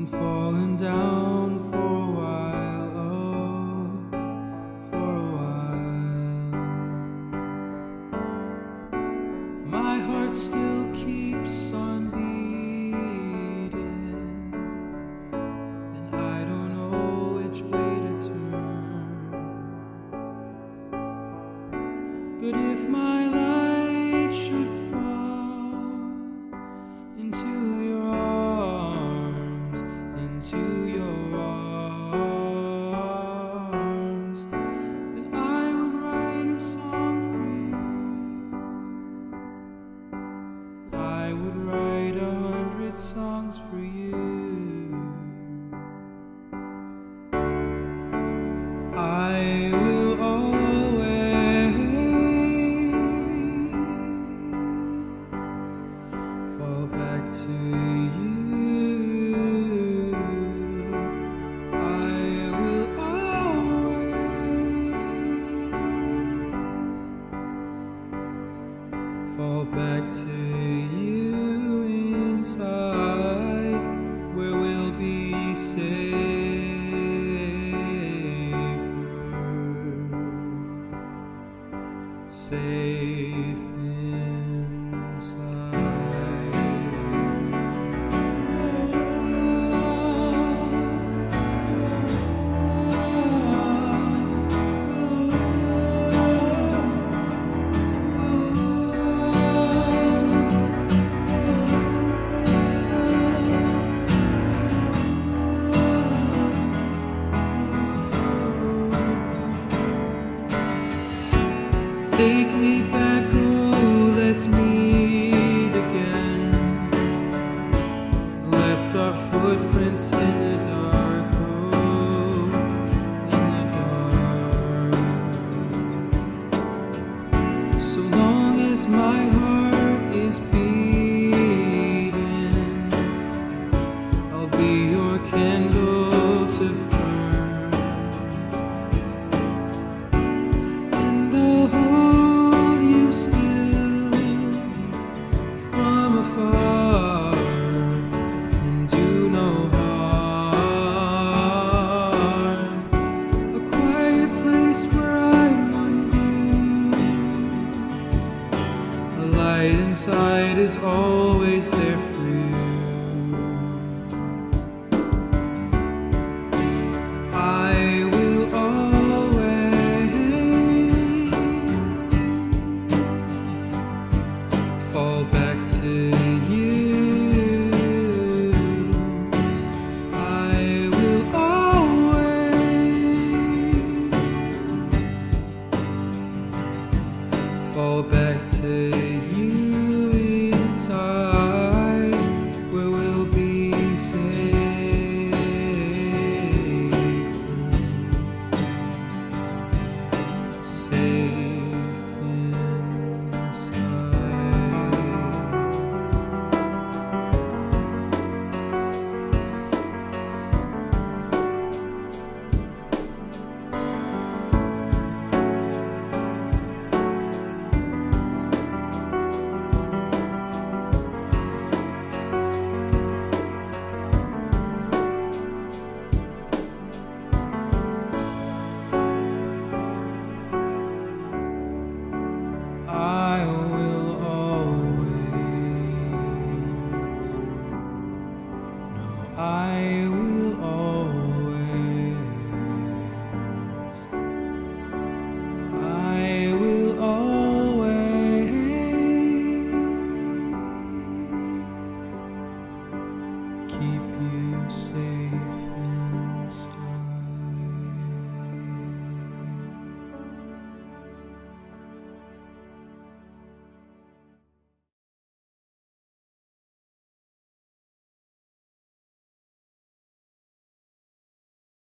falling down for a while, oh, for a while. My heart still keeps on beating, and I don't know which way to turn. But if my light should fall into your arms, into your arms, then I would write a song for you. I would write 100 songs for you. I will always fall back to you. Fall back to you inside, where we'll be safe inside. Take me back, oh, let's meet again. Left our footprints in the dark, oh, in the dark. So long as my heart is beating, I'll be your candle to burn. Inside is always there for you. I will always fall back to you. I will always fall back to you. Where we'll be safe, safe inside. I will always, I will always keep you safe.